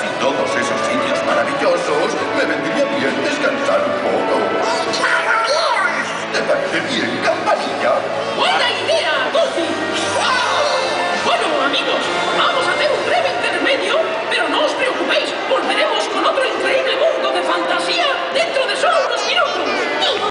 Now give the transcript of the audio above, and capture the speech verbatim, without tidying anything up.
y todos esos sitios maravillosos, me vendría bien descansar un poco. ¡Claro, bien! ¿Te parece bien, Campanilla?